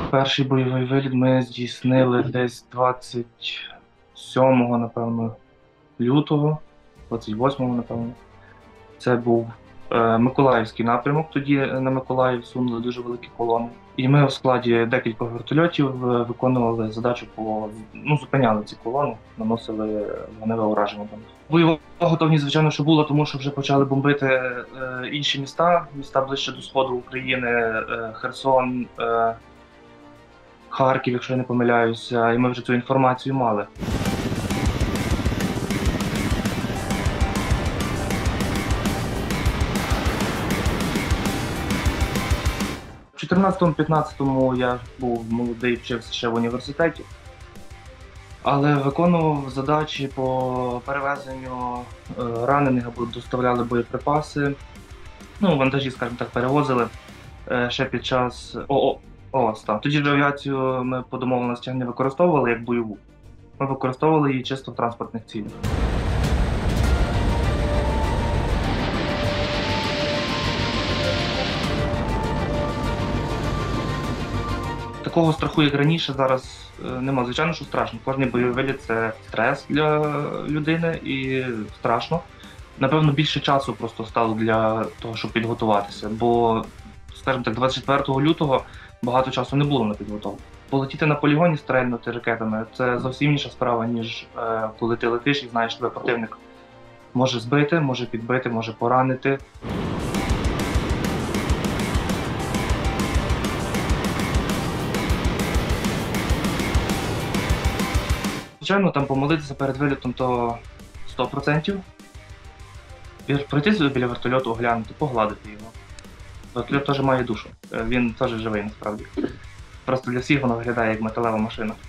Перший бойовий виліт ми здійснили десь 27-го, напевно, лютого, 28-го, напевно. Це був Миколаївський напрямок. Тоді на Миколаїв сунули дуже великі колони. І ми в складі декількох вертольотів виконували задачу зупиняли ці колони, наносили вогневе ураження до них. Бойова готовність, звичайно, що була, тому що вже почали бомбити інші міста ближче до сходу України, Херсон, Харків, якщо я не помиляюся, і ми вже цю інформацію мали. У 14-15 я був молодий, вчився ще в університеті, але виконував задачі по перевезенню ранених або доставляли боєприпаси. Вантажі, скажімо так, перевозили ще під час ООС. Тоді ж авіацію ми по домовленостях не використовували як бойову. Ми використовували її чисто в транспортних цілях. Такого страху, як раніше, зараз нема. Звичайно, що страшно. Кожний бойовий виліт – це стрес для людини і страшно. Напевно, більше часу просто стало для того, щоб підготуватися. Бо, скажімо так, 24 лютого багато часу не було на підготовку. Полетіти на полігоні, стрельнути ракетами – це зовсім інша справа, ніж коли ти летиш і знаєш, тебе противник може збити, може підбити, може поранити. Звичайно, там помолитися перед вилітом – то 100%. Пройтися біля вертольоту, оглянути, погладити його. Вертольот теж має душу. Він теж живий, насправді. Просто для всіх воно виглядає як металева машина.